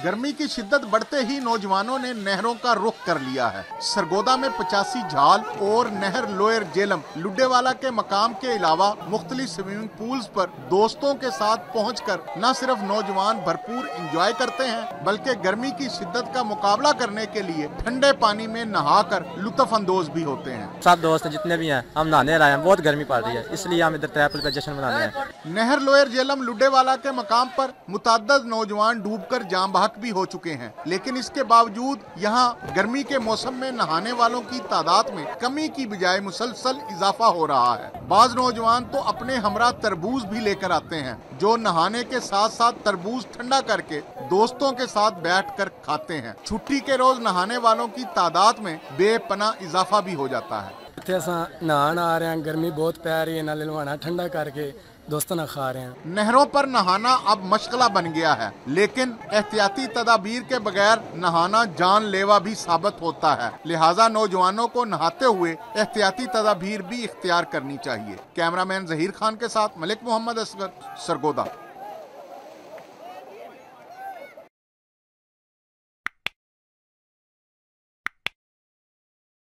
गर्मी की शिद्दत बढ़ते ही नौजवानों ने नहरों का रुख कर लिया है। सरगोदा में 85 झाल और नहर लोअर जेलम लुड्डेवाला के मकाम के अलावा मुख्तलिफ स्विमिंग पूल्स पर दोस्तों के साथ पहुंचकर न सिर्फ नौजवान भरपूर एंजॉय करते हैं बल्कि गर्मी की शिद्दत का मुकाबला करने के लिए ठंडे पानी में नहाकर लुत्फ अंदोज भी होते हैं। सब दोस्त जितने भी हैं हम नहाने आए हैं, बहुत गर्मी पड़ रही है इसलिए हम इधर ट्रैपल पे जश्न मनाने हैं। नहर लोअर जेलम लुड्डेवाला के मकाम पर मुतअद्दिद नौजवान डूबकर जान बहक भी हो चुके हैं, लेकिन इसके बावजूद यहाँ गर्मी के मौसम में नहाने वालों की तादाद में कमी की बजाय मुसलसल इजाफा हो रहा है। बाज नौजवान तो अपने हमरा तरबूज भी लेकर आते हैं जो नहाने के साथ साथ तरबूज ठंडा करके दोस्तों के साथ बैठकर खाते हैं। छुट्टी के रोज नहाने वालों की तादाद में बेपना इजाफा भी हो जाता है। नहान आ रहे हैं, गर्मी बहुत पै रही है, नाले लुहाना ठंडा करके दोस्तों ना खा रहे हैं। नहरों पर नहाना अब मशगला बन गया है, लेकिन एहतियाती तदाबीर के बगैर नहाना जानलेवा भी साबित होता है। लिहाजा नौजवानों को नहाते हुए एहतियाती तदाबीर भी इख्तियार करनी चाहिए। कैमरामैन जहीर खान के साथ मलिक मोहम्मद असगर, सरगोदा।